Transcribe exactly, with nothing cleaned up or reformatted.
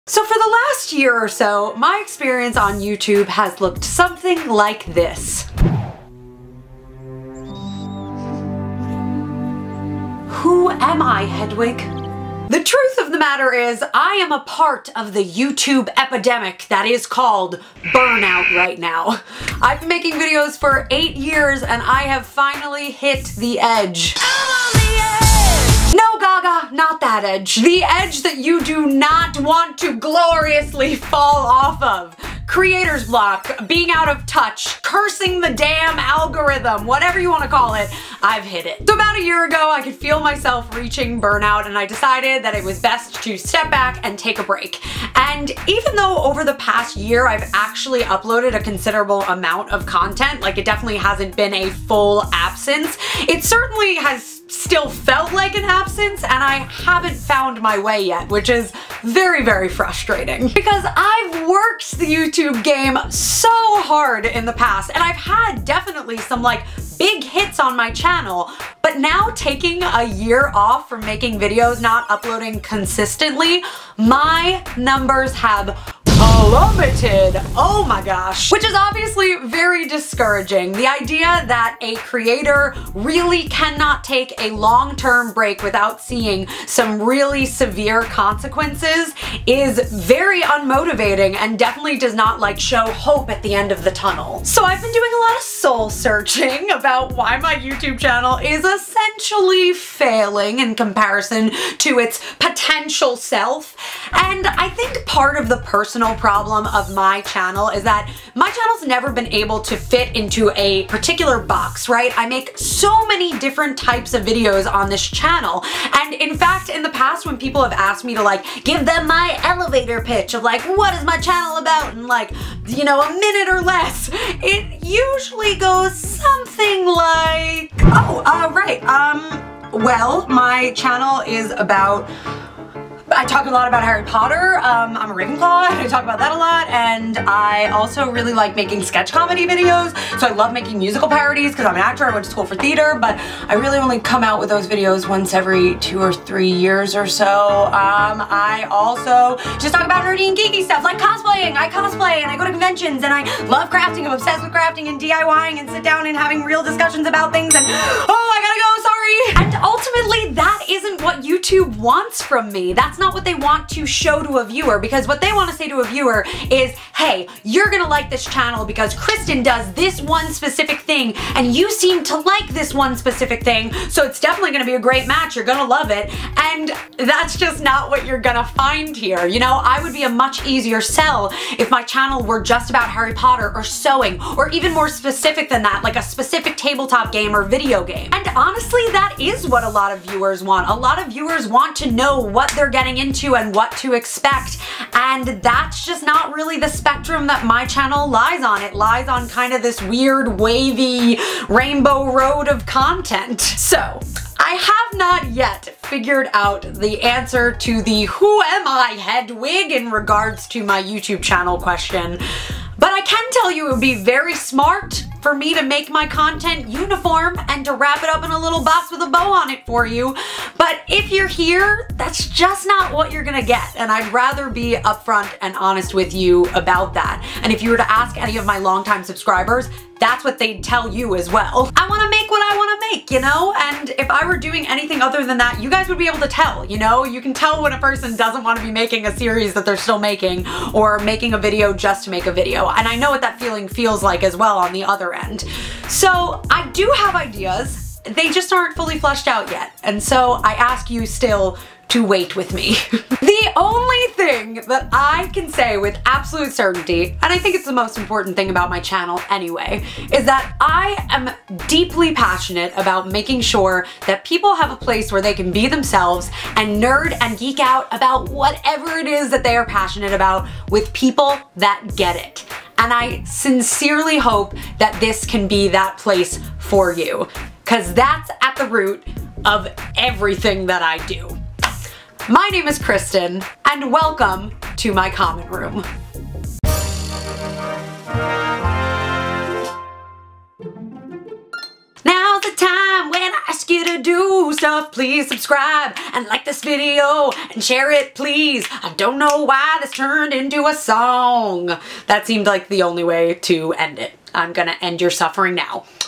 So for the last year or so, my experience on YouTube has looked something like this. Who am I, Hedwig? The truth of the matter is, I am a part of the YouTube epidemic that is called burnout right now. I've been making videos for eight years and I have finally hit the edge. No, Gaga, not that edge. The edge that you do not want to gloriously fall off of. Creator's block, being out of touch, cursing the damn algorithm, whatever you want to call it, I've hit it. So about a year ago, I could feel myself reaching burnout and I decided that it was best to step back and take a break. And even though over the past year, I've actually uploaded a considerable amount of content, like it definitely hasn't been a full absence, it certainly has still felt like an absence and I haven't found my way yet, which is very, very frustrating because I've worked the YouTube game so hard in the past and I've had definitely some like big hits on my channel, but now taking a year off from making videos, not uploading consistently, my numbers have plummeted. Oh my gosh. Which is obviously very discouraging. The idea that a creator really cannot take a long-term break without seeing some really severe consequences is very unmotivating and definitely does not like show hope at the end of the tunnel. So I've been doing a lot of soul searching about why my YouTube channel is essentially failing in comparison to its potential self. And I think part of the personal problem of my channel is that my channel's never been able to fit into a particular box, right? I make so many different types of videos on this channel. And in fact, in the past when people have asked me to like give them my elevator pitch of like, what is my channel about in like, you know, a minute or less, it usually goes something like, oh, uh, right, um, well, my channel is about I talk a lot about Harry Potter, um, I'm a Ravenclaw, and I talk about that a lot, and I also really like making sketch comedy videos, so I love making musical parodies because I'm an actor, I went to school for theater, but I really only come out with those videos once every two or three years or so. Um, I also just talk about nerdy and geeky stuff, like cosplaying. I cosplay, and I go to conventions, and I love crafting, I'm obsessed with crafting and DIYing, and sit down and having real discussions about things, and oh, I gotta go, sorry! And ultimately, that isn't what YouTube wants from me. That's not what they want to show to a viewer, because what they want to say to a viewer is, hey, you're gonna like this channel because Kristen does this one specific thing and you seem to like this one specific thing, so it's definitely gonna be a great match, you're gonna love it. And that's just not what you're gonna find here. You know, I would be a much easier sell if my channel were just about Harry Potter or sewing, or even more specific than that, like a specific tabletop game or video game. And honestly, that is what a lot of viewers want. A lot of viewers want to know what they're getting into and what to expect, and that's just not really the spectrum that my channel lies on. It lies on kind of this weird wavy rainbow road of content. So I have not yet figured out the answer to the who am I, Hedwig, in regards to my YouTube channel question, but I can tell you it would be very smart for me to make my content uniform and to wrap it up in a little box with a bow on it for you. But if you're here, that's just not what you're gonna get. And I'd rather be upfront and honest with you about that. And if you were to ask any of my longtime subscribers, that's what they'd tell you as well. I wanna make what I wanna make, you know? And if I were doing anything other than that, you guys would be able to tell, you know? You can tell when a person doesn't wanna be making a series that they're still making, or making a video just to make a video. And I know what that feeling feels like as well on the other end. So I do have ideas, they just aren't fully fleshed out yet. And so I ask you still to wait with me. The only thing that I can say with absolute certainty, and I think it's the most important thing about my channel anyway, is that I am deeply passionate about making sure that people have a place where they can be themselves and nerd and geek out about whatever it is that they are passionate about with people that get it. And I sincerely hope that this can be that place for you, because that's at the root of everything that I do. My name is Kristen, and welcome to my comment room. Now's the time when I ask you you to do stuff. Please subscribe and like this video and share it, please. I don't know why this turned into a song. That seemed like the only way to end it. I'm gonna end your suffering now.